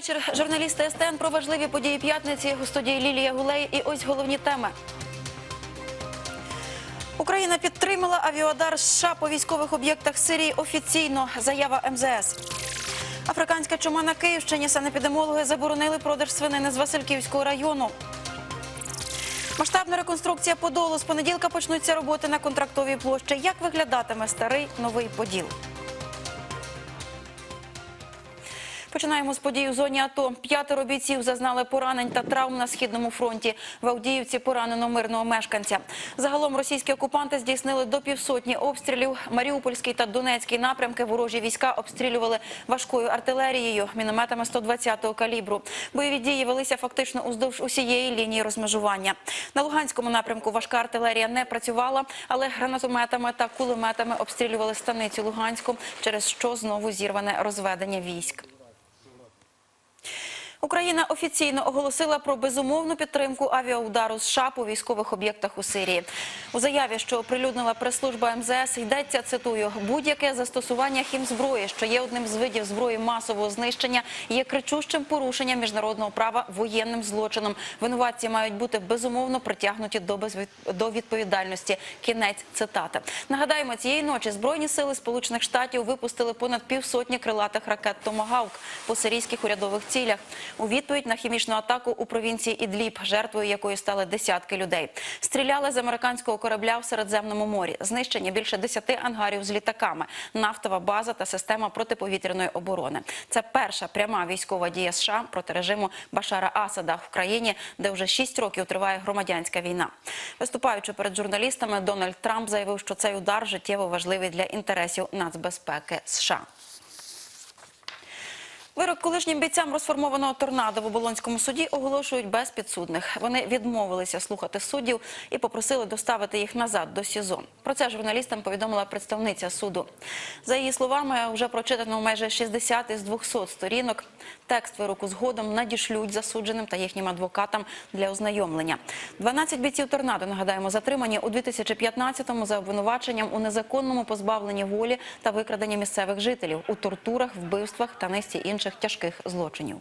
вечір. Журналісти СТН про важливі події п'ятниці. У студії Лілія Гулей. І ось головні теми. Україна підтримала авіаудар США по військових об'єктах Сирії офіційно. Заява МЗС. Африканська чума на Київщині. Санепідемологи заборонили продаж свинини з Васильківського району. Масштабна реконструкція Подолу. З понеділка почнуться роботи на Контрактовій площі. Як виглядатиме старий новий Поділ? Починаємо з подій у зоні АТО. 5 бійців зазнали поранень та травм на Східному фронті. В Авдіївці поранено мирного мешканця. Загалом російські окупанти здійснили до півсотні обстрілів. Маріупольський та Донецький напрямки ворожі війська обстрілювали важкою артилерією, мінометами 120-го калібру. Бойові дії велися фактично уздовж усієї лінії розмежування. На Луганському напрямку важка артилерія не працювала, але гранатометами та кулеметами обстрілювали станицю Луганську, через що знову зірване розведення військ. Україна офіційно оголосила про безумовну підтримку авіаудару США по військових об'єктах у Сирії. У заяві, що оприлюднила прес-служба МЗС, йдеться, цитую, «Будь-яке застосування хімзброї, що є одним з видів зброї масового знищення, є кричущим порушенням міжнародного права, воєнним злочином. Винуватці мають бути безумовно притягнуті до відповідальності». Кінець цитати. Нагадаємо, цієї ночі Збройні сили Сполучених Штатів випустили понад півсотні крилатих ракет «Томагавк» по сирійських урядових цілях. У відповідь на хімічну атаку у провінції Ідліб, жертвою якої стали десятки людей. Стріляли з американського корабля в Середземному морі. Знищені більше 10 ангарів з літаками, нафтова база та система протиповітряної оборони. Це перша пряма військова дія США проти режиму Башара Асада в країні, де вже 6 років триває громадянська війна. Виступаючи перед журналістами, Дональд Трамп заявив, що цей удар життєво важливий для інтересів нацбезпеки США. Вирок колишнім бійцям розформованого торнадо в Оболонському суді оголошують без підсудних. Вони відмовилися слухати суддів і попросили доставити їх назад до СІЗО. Про це журналістам повідомила представниця суду. За її словами, вже прочитано майже 60 із 200 сторінок. Текст вироку згодом надішлють засудженим та їхнім адвокатам для ознайомлення. 12 бійців торнадо, нагадаємо, затримані у 2015-му за обвинуваченням у незаконному позбавленні волі та викраденні місцевих жителів, у тортурах, вбивствах та низці інших тяжких злочинів.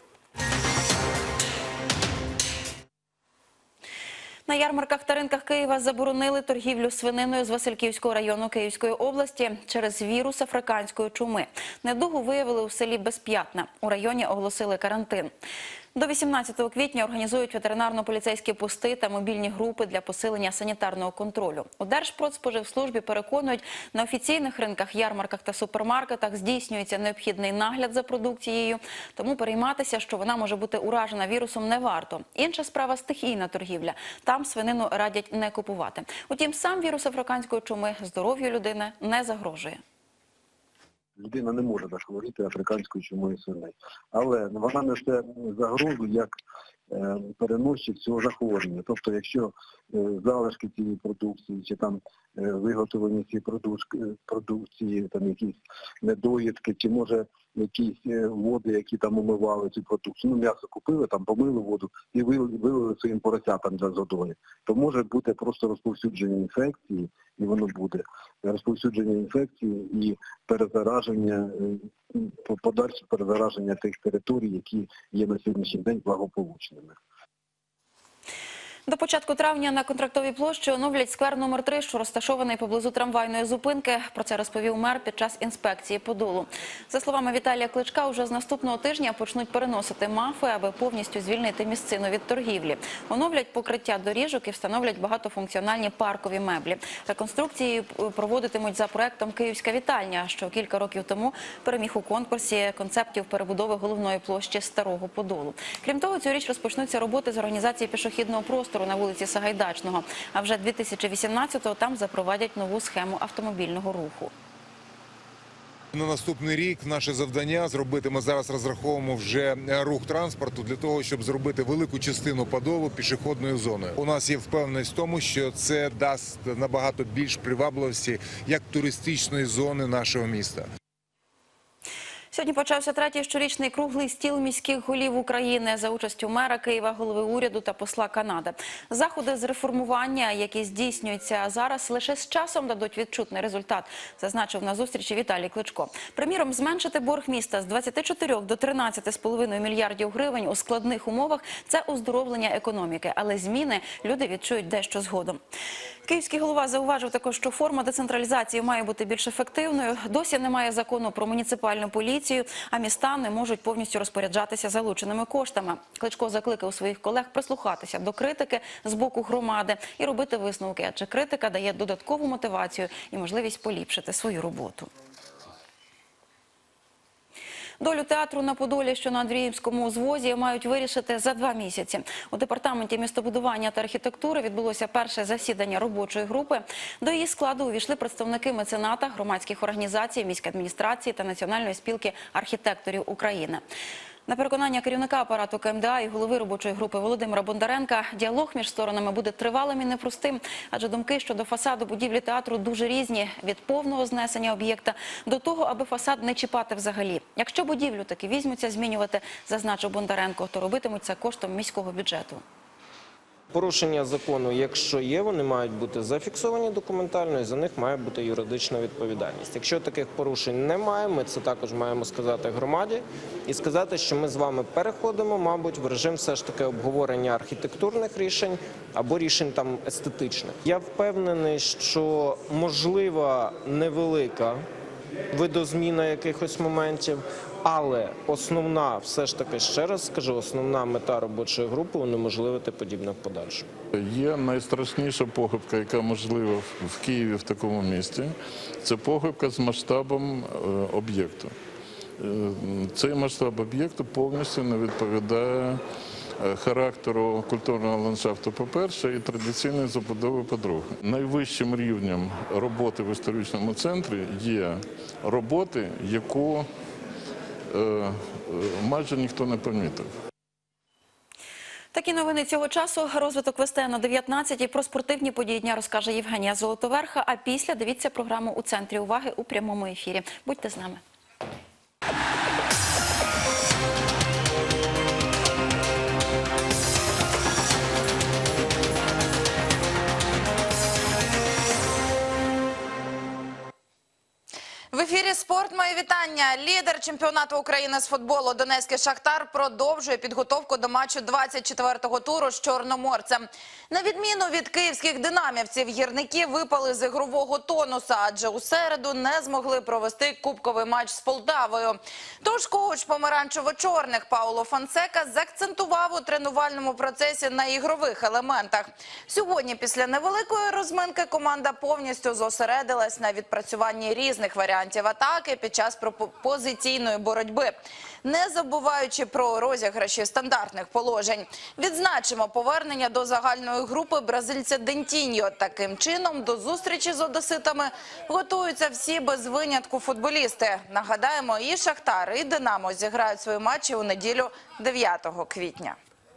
На ярмарках та ринках Києва заборонили торгівлю свининою з Васильківського району Київської області через вірус африканської чуми. Недугу виявили у селі Безп'ятне. У районі оголосили карантин. До 18 квітня організують ветеринарно-поліцейські пости та мобільні групи для посилення санітарного контролю. У Держпродспоживслужбі переконують, на офіційних ринках, ярмарках та супермаркетах здійснюється необхідний нагляд за продукцією, тому перейматися, що вона може бути уражена вірусом, не варто. Інша справа – стихійна торгівля. Там свинину радять не купувати. Утім, сам вірус африканської чуми здоров'ю людини не загрожує. Людина не може захворіти африканською чумою свиней. Але вона несе загрозу як переносчик цього захворювання. Тобто, якщо залишки цієї продукції, чи там виготовлення цієї продукції, там якісь недоїдки, чи може якісь води, які там умивали цю продукцію, ну м'ясо купили, там помили воду і вилили своїм поросятам за водою, то може бути просто розповсюдження інфекції, і воно буде розповсюдження інфекції і перезараження, подальше перезараження тих територій, які є на сьогоднішній день благополучними. До початку травня на Контрактовій площі оновлять сквер номер 3, що розташований поблизу трамвайної зупинки. Про це розповів мер під час інспекції Подолу. За словами Віталія Кличка, уже з наступного тижня почнуть переносити МАФи, аби повністю звільнити місцину від торгівлі. Оновлять покриття доріжок і встановлять багатофункціональні паркові меблі. Реконструкції проводитимуть за проектом «Київська вітальня», що кілька років тому переміг у конкурсі концептів перебудови головної площі Старого Подолу. Крім того, цьогоріч розпочнуться роботи з організації пішохідного простору на вулиці Сагайдачного, а вже 2018-го там запровадять нову схему автомобільного руху. На наступний рік наше завдання зробити, ми зараз розраховуємо вже рух транспорту для того, щоб зробити велику частину Подолу пішохідною зоною. У нас є впевненість в тому, що це дасть набагато більш привабливості як туристичної зони нашого міста. Сьогодні почався третій щорічний круглий стіл міських голів України за участю мера Києва, голови уряду та посла Канади. Заходи з реформування, які здійснюються зараз, лише з часом дадуть відчутний результат, зазначив на зустрічі Віталій Кличко. Приміром, зменшити борг міста з 24 до 13,5 мільярдів гривень у складних умовах – це оздоровлення економіки. Але зміни люди відчують дещо згодом. Київський голова зауважив також, що форма децентралізації має бути більш ефективною. Досі немає закону про муніципальну поліцію, а міста не можуть повністю розпоряджатися залученими коштами. Кличко закликав своїх колег прислухатися до критики з боку громади і робити висновки, адже критика дає додаткову мотивацію і можливість поліпшити свою роботу. Долю театру на Подолі, що на Андріївському узвозі, мають вирішити за 2 місяці. У департаменті містобудування та архітектури відбулося перше засідання робочої групи. До її складу увійшли представники мецената, громадських організацій, міської адміністрації та Національної спілки архітекторів України. На переконання керівника апарату КМДА і голови робочої групи Володимира Бондаренка, діалог між сторонами буде тривалим і непростим, адже думки щодо фасаду будівлі театру дуже різні – від повного знесення об'єкта до того, аби фасад не чіпати взагалі. Якщо будівлю таки візьмуться змінювати, зазначив Бондаренко, то робитимуть це коштом міського бюджету. Порушення закону, якщо є, вони мають бути зафіксовані документально і за них має бути юридична відповідальність. Якщо таких порушень немає, ми це також маємо сказати громаді і сказати, що ми з вами переходимо, мабуть, в режим все ж таки обговорення архітектурних рішень або рішень там естетичних. Я впевнений, що можлива невелика видозміна якихось моментів, але основна, все ж таки, ще раз скажу, основна мета робочої групи – унеможливити подібне в подальшому. Є найстрашніша похибка, яка можлива в Києві, в такому місті. Це похибка з масштабом об'єкту. Цей масштаб об'єкту повністю не відповідає характеру культурного ландшафту, по-перше, і традиційної забудови, по-друге. Найвищим рівнем роботи в історичному центрі є роботи, яку майже ніхто не помітив. Такі новини цього часу. Розвиток вестей на 19-й. Про спортивні події дня розкаже Євгенія Золотоверха. А після дивіться програму «У центрі уваги» у прямому ефірі. Будьте з нами. В ефірі «Спорт. Моє вітання». Лідер чемпіонату України з футболу Донецький «Шахтар» продовжує підготовку до матчу 24-го туру з Чорноморцем. На відміну від київських динамівців, гірники випали з ігрового тонуса, адже у середу не змогли провести кубковий матч з Полтавою. Тож коуч помаранчево-чорних Пауло Фонсека заакцентував у тренувальному процесі на ігрових елементах. Сьогодні після невеликої розминки команда повністю зосередилась на відпрацюванні різних варіантів атаки під час позиційної боротьби, не забуваючи про розіграші стандартних положень. Відзначимо повернення до загальної групи бразильця Дентіньо. Таким чином, до зустрічі з одеситами готуються всі без винятку футболісти. Нагадаємо, і «Шахтар», і «Динамо» зіграють свої матчі у неділю 9 квітня.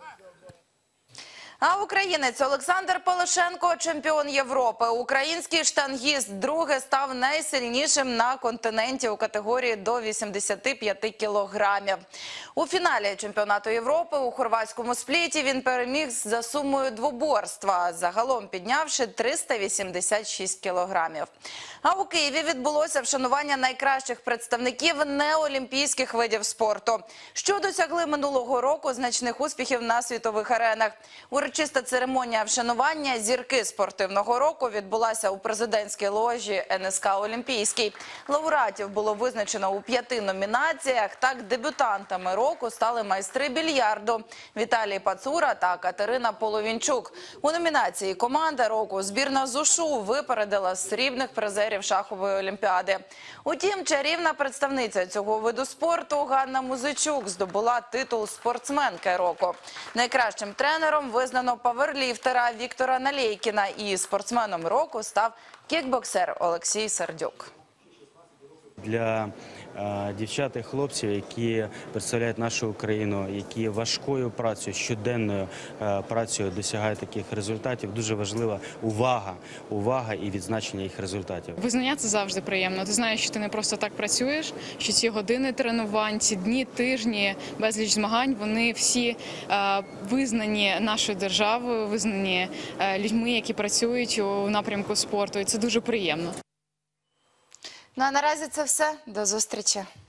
А українець Олександр Полошенко – чемпіон Європи. Український штангіст вдруге став найсильнішим на континенті у категорії до 85 кілограмів. У фіналі чемпіонату Європи у хорватському Спліті він переміг за сумою двоборства, загалом піднявши 386 кілограмів. А у Києві відбулося вшанування найкращих представників неолімпійських видів спорту, що досягли минулого року значних успіхів на світових аренах. Урочиста церемонія вшанування «Зірки спортивного року» відбулася у президентській ложі НСК «Олімпійський». Лауреатів було визначено у 5 номінаціях. Так, дебютантами року стали майстри більярду Віталій Пацура та Катерина Половінчук. У номінації «Команда року» збірна з УШУ випередила срібних призерів шахової олімпіади. Утім, чарівна представниця цього виду спорту Ганна Музичук здобула титул спортсменки року. Найкращим тренером визнано паверліфтера Віктора Налєйкіна і спортсменом року став кікбоксер Олексій Сердюк. Для дівчат і хлопців, які представляють нашу Україну, які важкою працею, щоденною працею досягають таких результатів. Дуже важлива увага і відзначення їх результатів. Визнання – це завжди приємно. Ти знаєш, що ти не просто так працюєш, що ці години тренувань, ці дні, тижні, безліч змагань, вони всі визнані нашою державою, визнані людьми, які працюють у напрямку спорту. І це дуже приємно. Ну а наразі це все. До зустрічі.